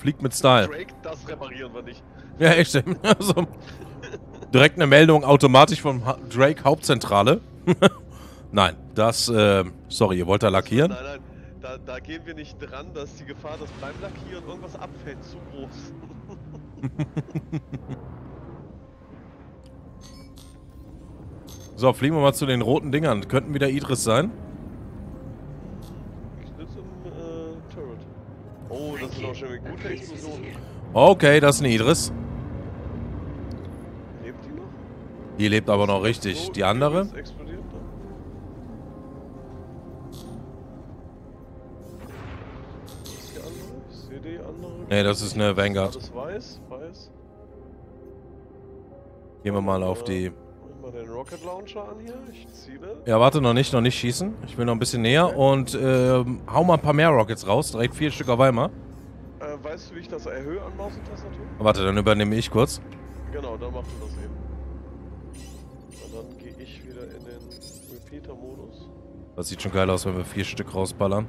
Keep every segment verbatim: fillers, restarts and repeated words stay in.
Fliegt mit Style. Drake, das reparieren wir nicht. Ja, echt. Also, direkt eine Meldung automatisch von ha Drake Hauptzentrale. Nein, das, äh, sorry, ihr wollt da lackieren? Nein, nein, da, da gehen wir nicht dran, dass die Gefahr, dass beim Lackieren irgendwas abfällt, zu groß. So, fliegen wir mal zu den roten Dingern. Könnten wieder Idris sein. Ich sitze im äh, Turret. Oh, das ist auch schon eine gute Explosion. Okay, das ist ein Idris. Lebt die noch? Die lebt aber noch richtig. Die andere? Explodiert, ne? Ist die andere? Ich sehe die andere. Nee, das ist eine Vanguard. Das weiß, weiß. Gehen wir mal auf die... Mal den Rocket Launcher an hier. Ich ziele. Ja, warte, noch nicht, noch nicht schießen. Ich will noch ein bisschen näher Okay. und ähm, hau mal ein paar mehr Rockets raus. Direkt vier Stück auf einmal. Äh, weißt du, wie ich das erhöhe an Maus und Tastatur? Warte, dann übernehme ich kurz. Genau, dann machen wir das eben. Und dann gehe ich wieder in den Repeater-Modus. Das sieht schon geil aus, wenn wir vier Stück rausballern.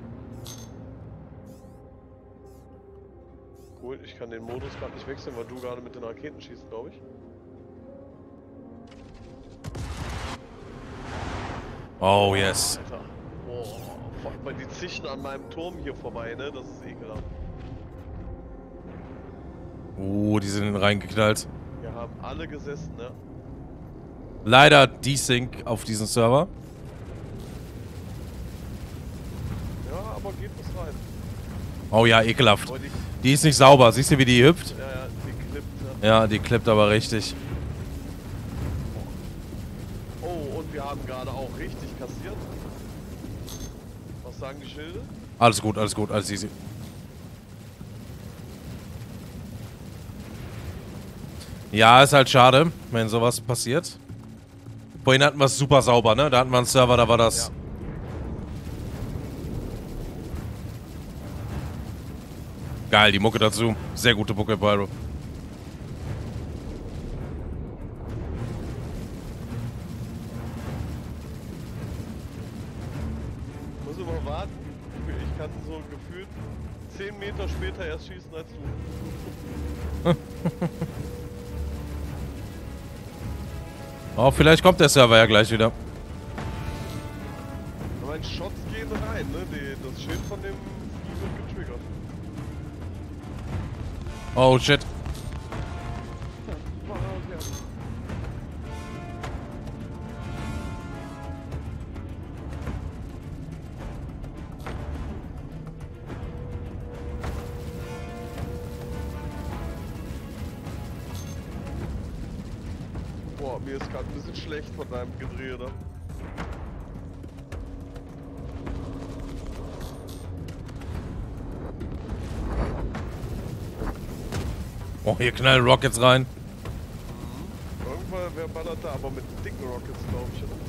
Cool, ich kann den Modus gerade nicht wechseln, weil du gerade mit den Raketen schießt, glaube ich. Oh, yes. Alter. Boah, vor allem, die zischen an meinem Turm hier vorbei, ne? Das ist ekelhaft. Uh, die sind reingeknallt. Wir haben alle gesessen, ne? Leider Desync auf diesen Server. Ja, aber geht was rein. Oh ja, ekelhaft. Aber die, Die ist nicht sauber. Siehst du, wie die hüpft? ja, ja, die klippt, ne? Ja, die klippt aber richtig. Oh, und wir haben gerade auch richtig kassiert. Was sagen die Schilde? Alles gut, alles gut, alles easy. Ja, ist halt schade, wenn sowas passiert. Vorhin hatten wir es super sauber, ne? Da hatten wir einen Server, da war das... Ja. Geil, die Mucke dazu. Sehr gute Mucke, Pyro. Muss immer warten. Ich kann so gefühlt zehn Meter später erst schießen als du. Oh, vielleicht kommt der Server ja gleich wieder. Aber meine Shots gehen rein, ne? Die, das Schild von dem Vieh wird getriggert. Oh, shit. War ja. Boah, mir ist gerade ein bisschen schlecht von deinem Gedrehe da. Oh, hier knallen Rockets rein. Irgendwann, wer ballert da, aber mit dicken Rockets, glaube ich, oder?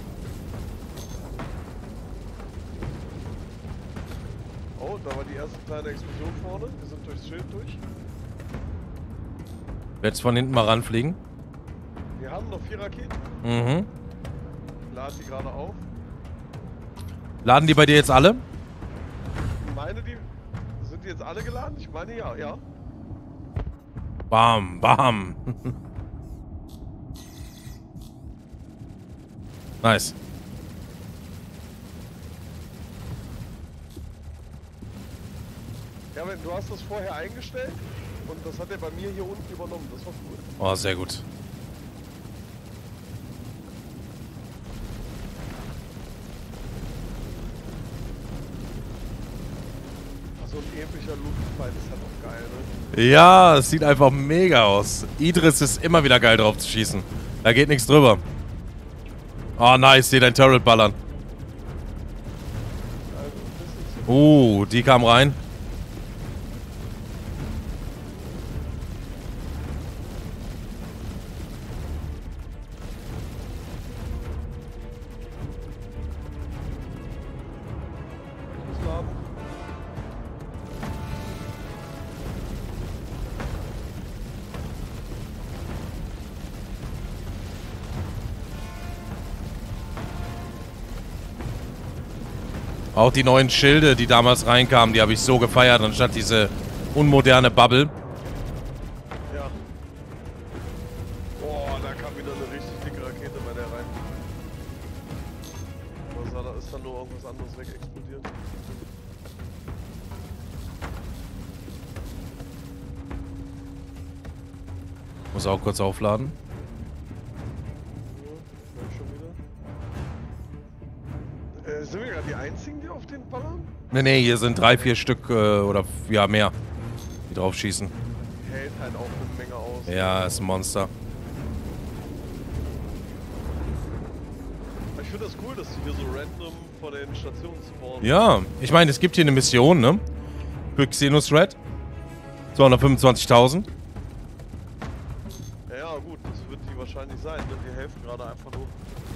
Oh, da war die erste kleine Explosion vorne. Wir sind durchs Schild durch. Jetzt von hinten mal ranfliegen. Wir haben noch vier Raketen. Mhm. Lad die gerade auf. Laden die bei dir jetzt alle? Ich meine, die sind die jetzt alle geladen? Ich meine, ja, ja. Bam, bam. Nice. Ja, wenn du hast das vorher eingestellt und das hat er bei mir hier unten übernommen. Das war cool. Oh, sehr gut. So ein epischer Luftfight ist halt auch geil, ne? Ja, es sieht einfach mega aus. Idris ist immer wieder geil drauf zu schießen. Da geht nichts drüber. Oh, nice, hier dein Turret ballern. Also ein bisschen zu. Uh, die kam rein. Laden. Auch die neuen Schilde, die damals reinkamen, die habe ich so gefeiert, anstatt diese unmoderne Bubble. Ja. Boah, da kam wieder eine richtig dicke Rakete bei der rein. Was war da? Ist dann nur irgendwas anderes weg explodiert? Muss auch kurz aufladen. Ja, schon wieder. Äh, sind wir gerade die einzigen, die auf den ballern? Ne, ne, hier sind drei, vier Stück äh, oder ja mehr, die drauf schießen. Hält halt auch eine Menge aus. Ja, ist ein Monster. Ich finde das cool, dass die hier so random vor den Stationen spawnen. Ja, ich meine, es gibt hier eine Mission, ne? Für Xenos Red. zweihundertfünfundzwanzigtausend. Ja, ja, gut, das wird die wahrscheinlich sein, denn die helfen gerade einfach nur.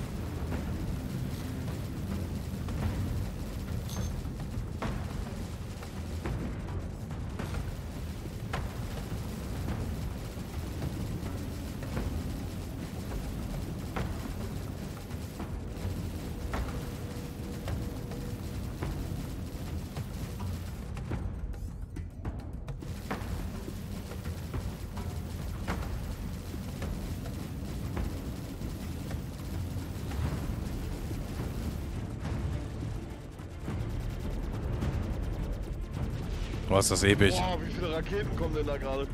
Oh, ist das episch. Boah, wie viele Raketen kommen denn da gerade?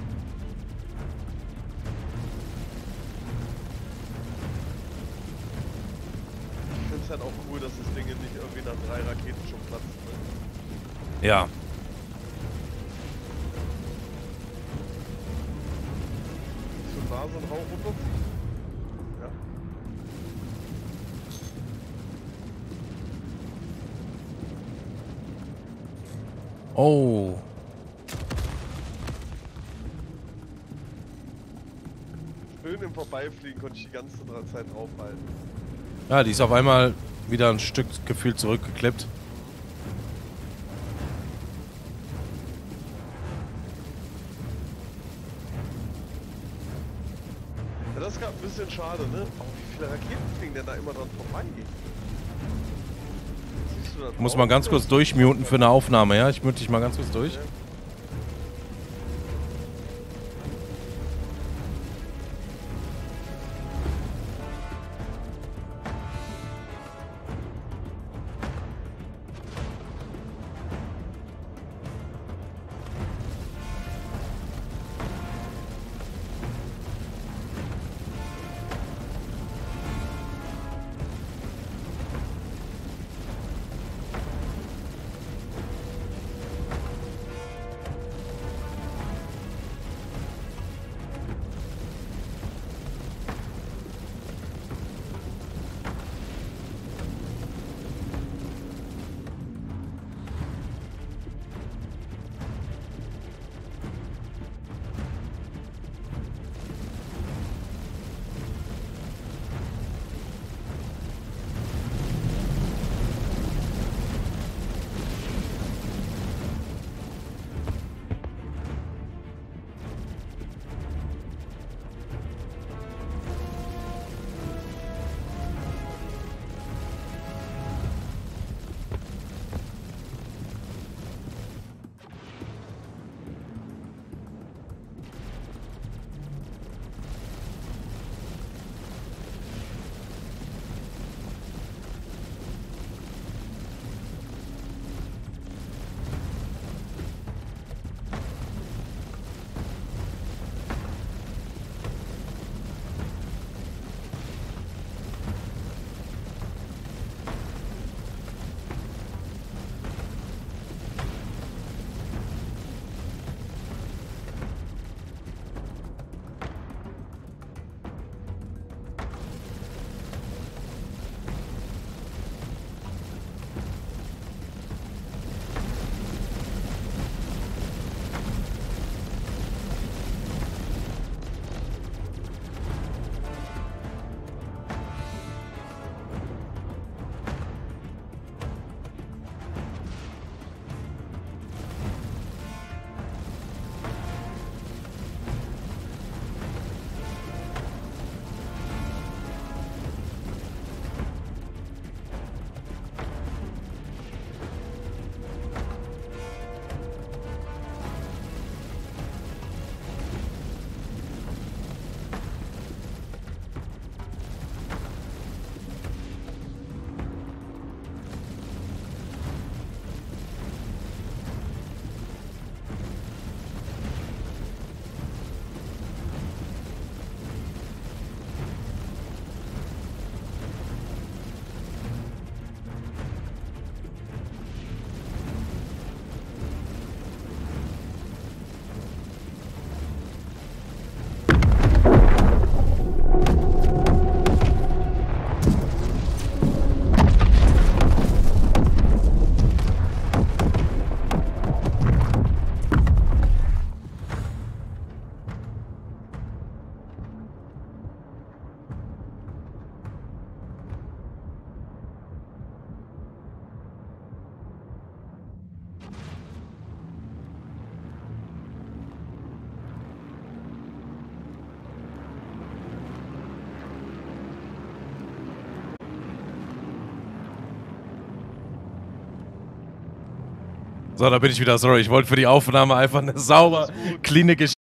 Ich finde es halt auch cool, dass das Ding nicht irgendwie nach drei Raketen schon platzt. Ne? Ja. So da so ein Rauch runterziehen? Ja. Oh. Schön im Vorbeifliegen konnte ich die ganze Zeit draufhalten. Ja, die ist auf einmal wieder ein Stück gefühlt zurückgeklippt. Ja, das ist gerade ein bisschen schade, ne? Oh, wie viele Raketen fliegen denn da immer dran vorbei? Siehst du das Muss auch? mal ganz kurz durchmuten für eine Aufnahme, ja? Ich mute dich mal ganz kurz durch. Ja. So, da bin ich wieder. Sorry, ich wollte für die Aufnahme einfach eine sauber, Alles gut. cleane Geschichte.